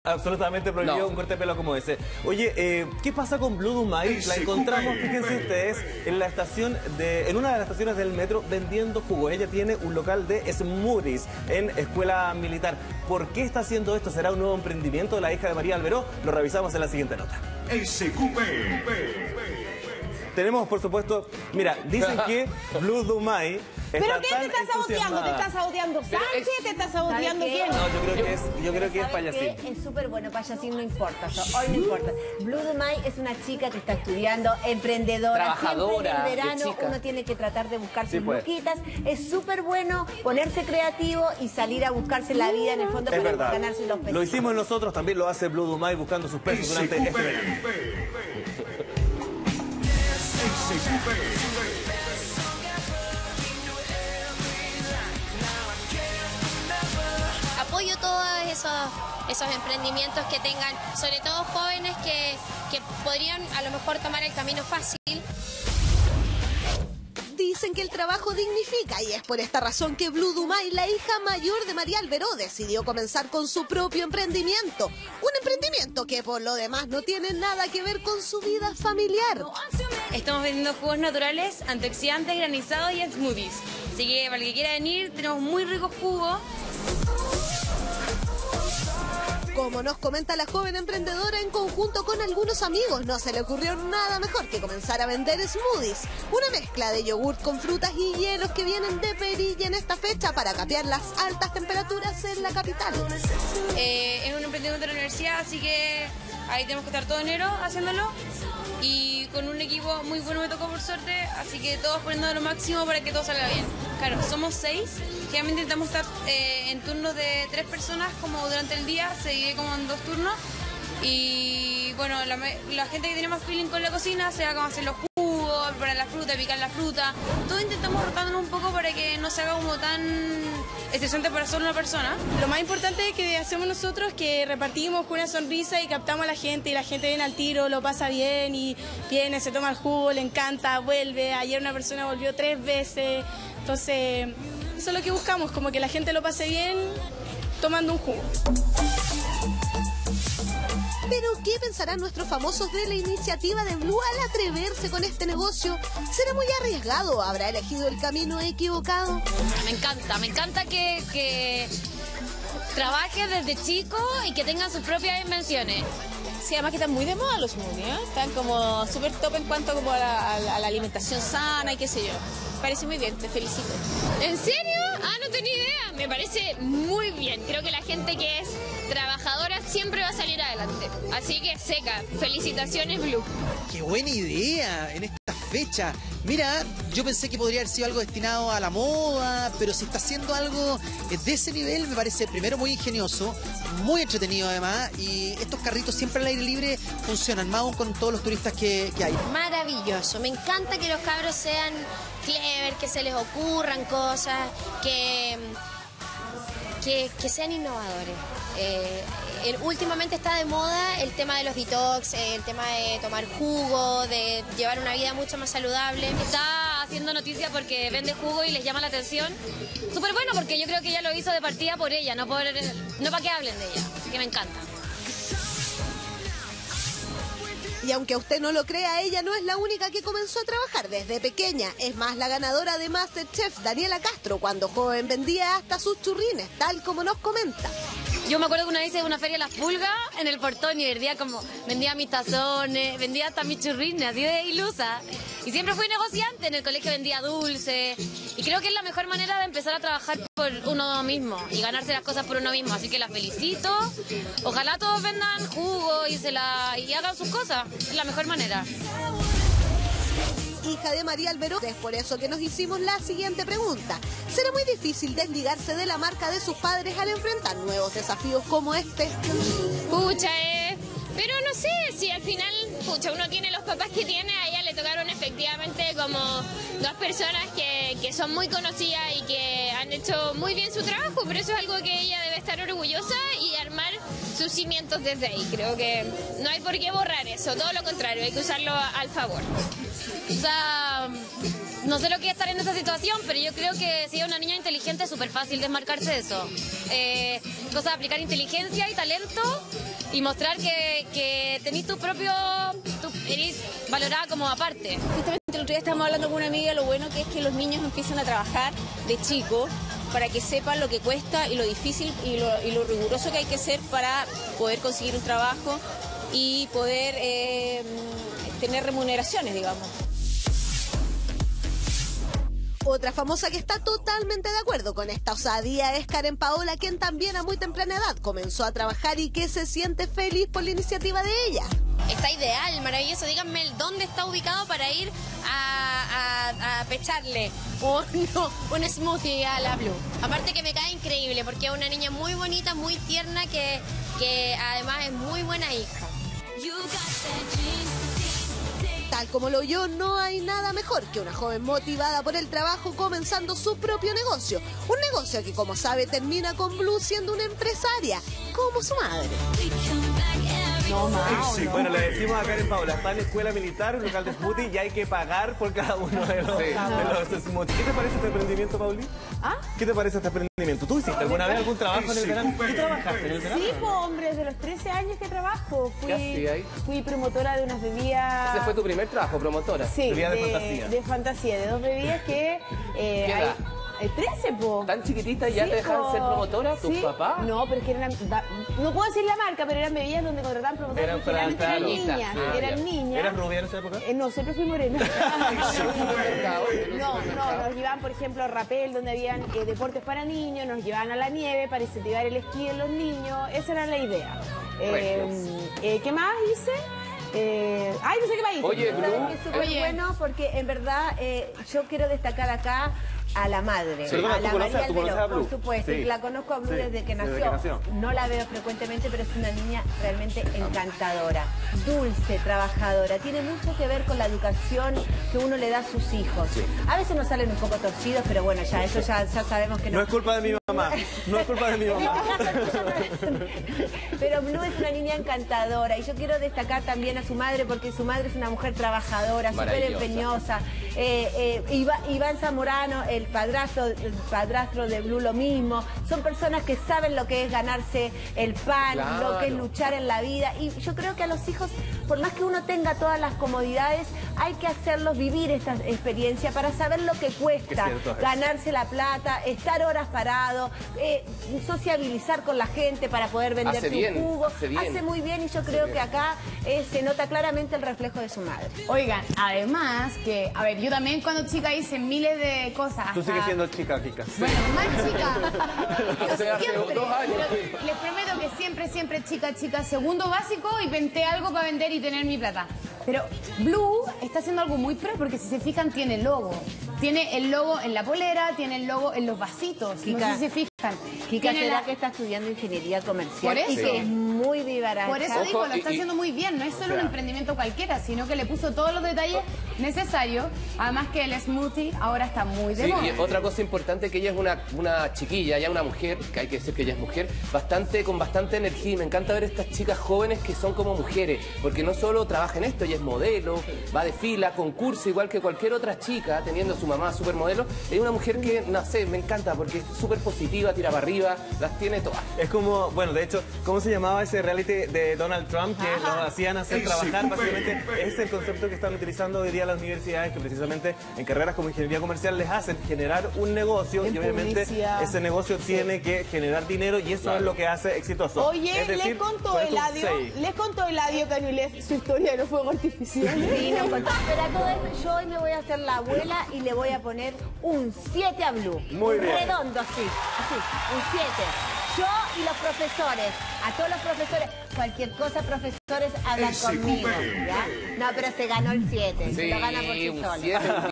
Absolutamente prohibido un corte de pelo como ese. Oye, ¿qué pasa con Blue Dumay? La encontramos, fíjense ustedes, en la estación en una de las estaciones del metro vendiendo jugo. Ella tiene un local de smoothies en Escuela Militar. ¿Por qué está haciendo esto? ¿Será un nuevo emprendimiento de la hija de María Alberó? Lo revisamos en la siguiente nota. Tenemos, por supuesto, mira, dicen que Blue Dumay ¿Pero está qué tan te está saboteando? ¿Te está saboteando Sánchez? ¿Te está saboteando quién? No, yo creo que es payasín. Es súper bueno, payasín no importa, hoy no importa. Blue Dumay es una chica que está estudiando, emprendedora, trabajadora, siempre en el verano uno tiene que tratar de buscar sus pues. luquitas. Es súper bueno ponerse creativo y salir a buscarse la vida en el fondo Es para verdad. ganarse los pesos. Lo hicimos nosotros, también lo hace Blue Dumay buscando sus pesos durante este verano. Apoyo todos esos emprendimientos que tengan, sobre todo jóvenes que podrían a lo mejor tomar el camino fácil. Dicen que el trabajo dignifica y es por esta razón que Blue Dumay, la hija mayor de María Alberó, decidió comenzar con su propio emprendimiento. Un emprendimiento que por lo demás no tiene nada que ver con su vida familiar. Estamos vendiendo jugos naturales, antioxidantes, granizados y smoothies. Así que para el que quiera venir, tenemos muy ricos jugos. Como nos comenta la joven emprendedora en conjunto con algunos amigos, no se le ocurrió nada mejor que comenzar a vender smoothies. Una mezcla de yogurt con frutas y hielos que vienen de perilla en esta fecha para capear las altas temperaturas en la capital. Es un emprendimiento de la universidad, así que ahí tenemos que estar todo enero haciéndolo. Y con un equipo muy bueno me tocó por suerte, así que todos poniendo lo máximo para que todo salga bien. Claro, somos 6, generalmente intentamos estar en turnos de 3 personas como durante el día, se divide como en 2 turnos. Y bueno, la gente que tiene más feeling con la cocina se va como a hacer los jugos, preparar la fruta, picar la fruta. Todo intentamos rotándonos un poco para que no se haga como tan estresante para solo una persona. Lo más importante que hacemos nosotros es que repartimos con una sonrisa y captamos a la gente y la gente viene al tiro, lo pasa bien y viene, se toma el jugo, le encanta, vuelve. Ayer una persona volvió 3 veces. Entonces, eso es lo que buscamos, como que la gente lo pase bien tomando un jugo. Pero, ¿qué pensarán nuestros famosos de la iniciativa de Blue al atreverse con este negocio? ¿Será muy arriesgado? ¿Habrá elegido el camino equivocado? Me encanta que trabajen desde chicos y que tengan sus propias invenciones. Sí, además que están muy de moda los smoothies, ¿eh? Están como súper top en cuanto como a la alimentación sana y qué sé yo. Parece muy bien, te felicito. ¿En serio? Ah, no tenía idea. Me parece muy bien. Creo que la gente que es trabajadora siempre va a salir adelante. Así que seca. Felicitaciones, Blue. ¡Qué buena idea en esta fecha! Mira, yo pensé que podría haber sido algo destinado a la moda, pero si está haciendo algo de ese nivel me parece primero muy ingenioso, muy entretenido además, y estos carritos siempre al aire libre funcionan, más aún con todos los turistas que hay. Maravilloso. Me encanta que los cabros sean clever, que se les ocurran cosas, que sean innovadores. Últimamente está de moda el tema de los detox, el tema de tomar jugo, de llevar una vida mucho más saludable. Está haciendo noticia porque vende jugo y les llama la atención. Súper bueno porque yo creo que ella lo hizo de partida por ella, no para que hablen de ella. Así que me encanta. Y aunque usted no lo crea, ella no es la única que comenzó a trabajar desde pequeña. Es más, la ganadora de MasterChef, Daniela Castro, cuando joven vendía hasta sus churrines, tal como nos comenta. Yo me acuerdo que una vez hice una feria de las pulgas en el portón y vendía mis tazones, vendía hasta mis churrines, así de ilusa. Y siempre fui negociante, en el colegio vendía dulce. Y creo que es la mejor manera de empezar a trabajar por uno mismo y ganarse las cosas por uno mismo. Así que la felicito. Ojalá todos vendan jugo y hagan sus cosas. Es la mejor manera. Hija de María Alberó, es por eso que nos hicimos la siguiente pregunta. ¿Será muy difícil desligarse de la marca de sus padres al enfrentar nuevos desafíos como este? Pucha, pero no sé, si al final, uno tiene los papás que tiene, a ella le tocaron efectivamente como 2 personas que son muy conocidas y que han hecho muy bien su trabajo, pero eso es algo que ella debe estar orgullosa y armar sus cimientos desde ahí. Creo que no hay por qué borrar eso, todo lo contrario, hay que usarlo al favor. O sea, no sé lo que es estar en esa situación, pero yo creo que si es una niña inteligente es súper fácil desmarcarse de eso. Cosa de aplicar inteligencia y talento y mostrar que tenés tu propio, eres valorada como aparte. Justamente el otro día estábamos hablando con una amiga, lo bueno que es que los niños empiezan a trabajar de chicos para que sepan lo que cuesta y lo difícil y lo riguroso que hay que ser para poder conseguir un trabajo y poder tener remuneraciones, digamos. Otra famosa que está totalmente de acuerdo con esta osadía es Karen Paola, quien también a muy temprana edad comenzó a trabajar y que se siente feliz por la iniciativa de ella. Está ideal, maravilloso. Díganme dónde está ubicado para ir a pecharle un smoothie a la Blue. Aparte que me cae increíble porque es una niña muy bonita, muy tierna, que además es muy buena hija. Tal como lo oyó, no hay nada mejor que una joven motivada por el trabajo comenzando su propio negocio. Un negocio que, como sabe, termina con Blue siendo una empresaria, como su madre. No más. Sí, bueno, le decimos a Karen Paola, está en la escuela militar, un local de smoothie, y hay que pagar por cada uno de los smoothies. ¿Qué te parece este emprendimiento, Pauli? ¿Ah? ¿Qué te parece este emprendimiento? ¿Tú hiciste alguna vez algún trabajo en el verano? ¿Tú trabajaste en el verano? Sí, pues, hombre, desde los 13 años que trabajo. ¿Qué hacías ahí? Fui promotora de unas bebidas... ¿Ese fue tu primer trabajo, promotora? Sí, Bebidas de fantasía. De fantasía, de 2 bebidas que... ¿Qué edad? 13, po. ¿Tan chiquitita y ya te dejan ser promotora? ¿Tus papás? No, pero es que eran... No puedo decir la marca, pero eran bebidas donde contrataban promotoras porque eran niñas. Eran niñas. ¿Eras rubia en esa época? No, siempre fui morena. Nos llevaban, por ejemplo, a rapel, donde habían deportes para niños, nos llevaban a la nieve para incentivar el esquí en los niños. Esa era la idea. ¿Qué más hice? No sé qué más hice. Oye, Blue, que es súper bueno porque en verdad yo quiero destacar acá a la madre, sí, a la María Albero, por supuesto. Sí. La conozco a Blue desde que nació. No la veo frecuentemente, pero es una niña realmente encantadora, dulce, trabajadora. Tiene mucho que ver con la educación que uno le da a sus hijos. Sí. A veces nos salen un poco torcidos, pero bueno, ya eso ya sabemos que no. No es culpa de mi mamá. No es culpa de mi mamá. Pero Blue es una niña encantadora y yo quiero destacar también a su madre porque su madre es una mujer trabajadora, súper empeñosa. Iván Zamorano, el padrastro de Blue, lo mismo. Son personas que saben lo que es ganarse el pan, lo que es luchar en la vida. Y yo creo que a los hijos, por más que uno tenga todas las comodidades, hay que hacerlos vivir esta experiencia para saber lo que cuesta ganarse la plata, estar horas parado, sociabilizar con la gente para poder vender tu jugo. Hace muy bien y yo creo que acá se nota claramente el reflejo de su madre. Oigan, además que, a ver, yo también cuando chica hice miles de cosas. Tú sigues siendo chica, Kika. Bueno, más chica. O sea, hace 2 años. Les prometo que siempre chica, segundo básico y inventé algo para vender y tener mi plata. Pero Blue está haciendo algo muy pro porque si se fijan tiene el logo. Tiene el logo en la polera, tiene el logo en los vasitos. Kika, no sé si se fijan. Kika será que está estudiando ingeniería comercial. Por eso. Y que es muy vivaracha. Por eso digo, lo está haciendo muy bien. No es solo un emprendimiento cualquiera, sino que le puso todos los detalles necesarios. Además que el smoothie ahora está muy de moda. Y otra cosa importante, que ella es una chiquilla, ya una mujer, que hay que decir que ella es mujer, con bastante energía. Y me encanta ver estas chicas jóvenes que son como mujeres, porque no solo trabaja en esto, ella es modelo, va de fila, concursa, igual que cualquier otra chica, teniendo a su mamá supermodelo. Es una mujer que, no sé, me encanta, porque es súper positiva, tira para arriba, las tiene todas. Es como, bueno, de hecho, ¿cómo se llamaba ese reality de Donald Trump que los hacían hacer trabajar? Básicamente es el concepto que están utilizando hoy día las universidades, que precisamente en carreras como ingeniería comercial les hacen generar un negocio y obviamente ese negocio tiene que generar dinero y eso es lo que hace exitoso. Oye, les contó Eladio Cañulés su historia de los fuegos artificiales. Sí, nos contó. Pero a todo esto, yo hoy me voy a hacer la abuela y le voy a poner un 7 a Blue. Muy bien. Redondo, así, un 7. Yo y los profesores, a todos los profesores, cualquier cosa, profesores, hablan conmigo, ¿ya? No, pero se ganó el 7, Sí, lo gana por sí un solo. 7.